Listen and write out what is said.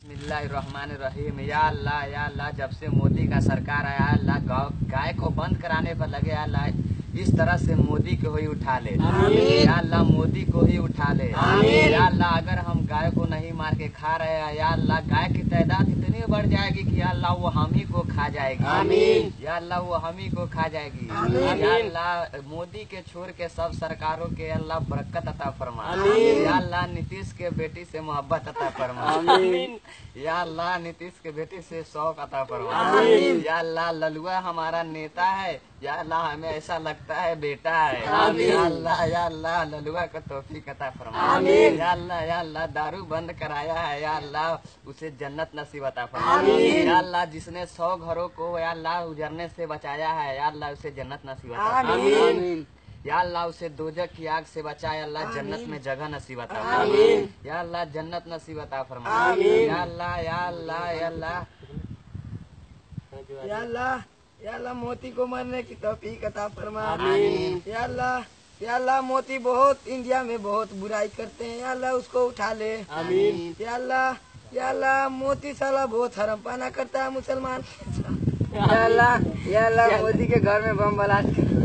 बिस्मिल्लाहिर्रहमानिर्रहीम। या अल्लाह जब से मोदी का सरकार आया अल्लाह गाय को बंद कराने पर लगे अल्लाह इस तरह से मोदी को ही उठा ले। या अल्लाह मोदी को ही उठा ले। या अल्लाह अगर हम गाय को नहीं मार के खा रहे हैं या अल्लाह गाय की तादाद इतनी बढ़ जाएगी कि या अल्लाह वो हम ही को खा जाएगी। या अल्लाह वो हम ही को खा जाएगी। या अल्लाह मोदी के छोड़ के सब सरकारों के अल्लाह बरकत अता फरमा। या अल्लाह नीतीश के बेटी से मोहब्बत अता फरमा। या अल्लाह नीतीश के बेटी से शौक अता फरमा। या अल्लाह ललुआ हमारा नेता है। या अल्लाह हमें ऐसा लगता है बेटा है। या अल्लाह ललुआ का तौफीक अता फरमा। या अल्लाह दारू बंद कराया है या अल्लाह उसे जन्नत नसीब अता फरमा। या अल्लाह जिसने 100 घरों को या अल्लाह उजरने से बचाया है या अल्लाह उसे जन्नत नसीब अता फरमा। या अल्लाह उसे दोजख की आग से बचाए अल्लाह जन्नत में जगह नसीब अता फरमा। या अल्लाह जन्नत नसीब अता फरमा। या अल्लाह या अल्लाह या अल्लाह या अल्लाह या अल्लाह मोती को मरने की तौफीक अता फरमा। या अल्लाह मोती बहुत इंडिया में बहुत बुराई करते हैं। या अल्लाह उसको उठा ले। या अल्लाह मोती साला बहुत हरम पाना करता है मुसलमान। या अल्लाह मोदी के घर में बम ब्लास्ट कर